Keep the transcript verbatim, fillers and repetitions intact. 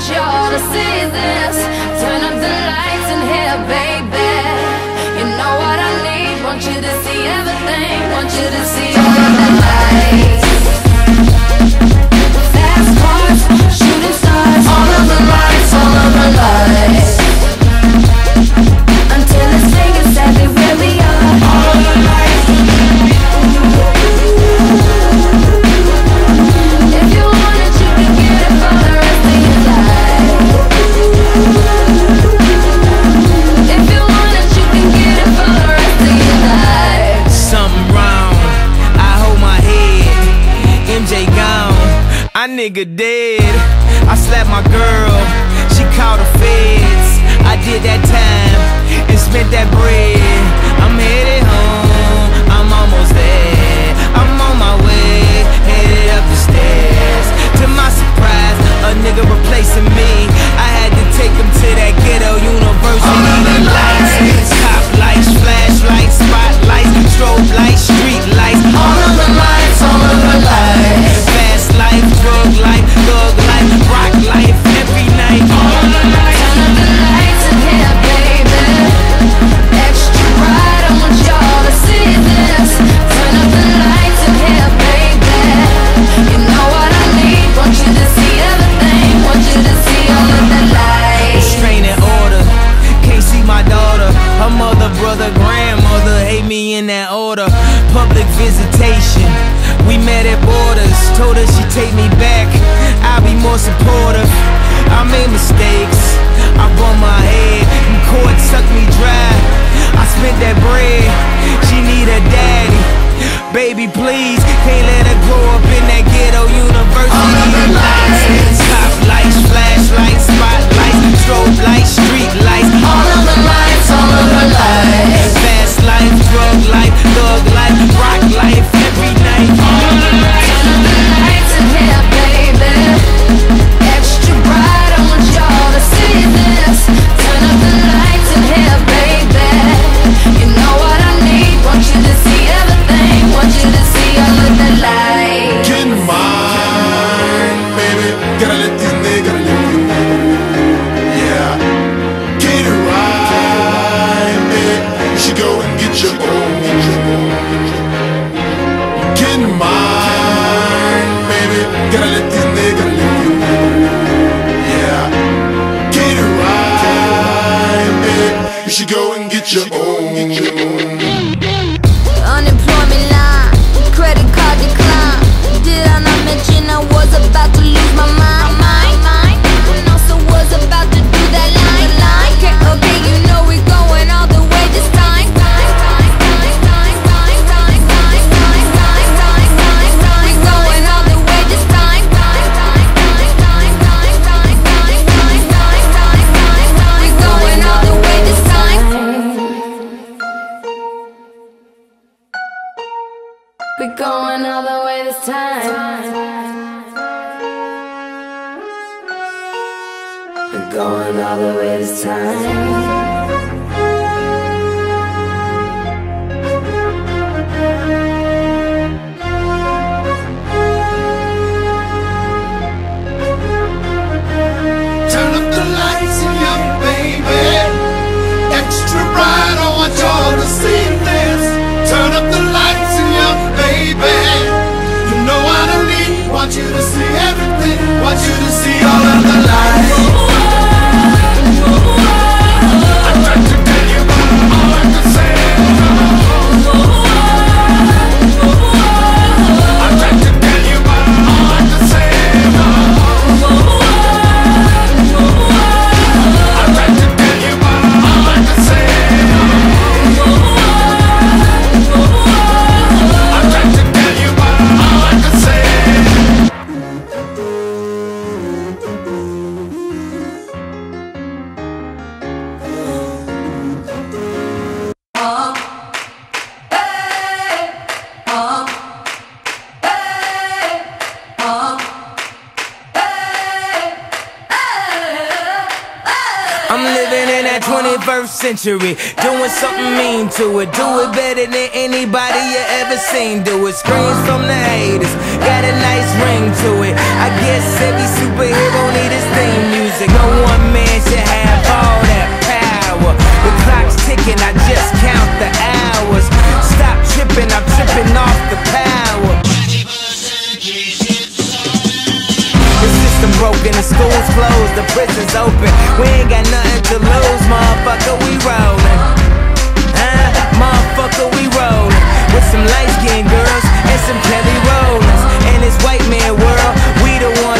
y'all to see this. Turn up the lights in here, baby. You know what I need. Want you to see everything. Want you to see all of the lights. Fast cars, shooting stars. All of the lights, all of the lights. Until it's Vegas everywhere we are. All of the lights. If you want it, you can get it for the rest of your life. If you want it, you can get it for the rest of your life. Something wrong, I hold my head. M J gone, I nigga dead. I slapped my girl, she called the feds. I did that time and spent that bread. I'm headed home, I'm almost there. I'm on my way, headed up the stairs. To my surprise, a nigga replacing me. I had to take him to that ghetto university. The lights, top lights, flashlights, spotlights, strobe lights, street lights. All of the lights, all of the lights. Fast life, drug life, thug life, rock life, every night. All of the lights. Turn up the lights in here, baby. Extra bright, I want y'all to see this. Turn up the lights in here, baby. You know what I need. Want you to see everything. Want you to see all of the lights. Restraining order, can't see my daughter. Her mother, brother, grandmother hate me in that order. Public visitation, we met at borders. Told her she'd take me back, I'll be more supportive. I made mistakes, I bumped my head, and court sucked me dry. I spent that bread, she need a daddy. Baby please, can't let her grow up in that ghetto university. All of the lights. Top lights, flashlights, spotlights, strobe lights, street lights. All of the lights, all of the lights. Fast life, drug life, thug life, rock life, every night. All of the lights. Turn up the lights in here, baby. Extra bright, I want y'all to see this. Turn up the lights in here, baby. You know what I need. Want you to see everything. Want you to see all of the lights. Get mine, baby. Gotta let these niggas, gotta let these niggas. Yeah. Get it right, baby. You should go and get your own. Get mine, baby. Gotta let these niggas, gotta let these niggas. Yeah. Get it right, baby. You should go and get your own. Unemployment line, credit card decline. Did I not mention I was about to lose my mind? Mind, mind. And also was about to do that line, line. Okay, okay, you know we're going all the way this time. We're going all the way this time. We're going all the way this time. We're going all the way this time. We're going all the way this time. Turn up the lights in here, baby. Extra bright, I want y'all to see this. Turn up the lights in here, baby. You know what I need. Want you to see everything. Want you to see all of the lights. I tried to tell you, but all I could say. I tried to tell you, but all I could say. I tried to tell you, but all I could say. I tried to tell you, but all I could say. I'm living in that twenty-first century, doing something mean to it. Do it better than anybody you ever seen do it. Screams from the haters, got a nice ring to it. I guess every superhero need his theme music. broken, the school's closed, the prison's open. We ain't got nothing to lose, motherfucker, we rollin'. Uh, motherfucker, we rollin'. With some light-skinned girls and some Kelly Rollins. In this white man world, we the one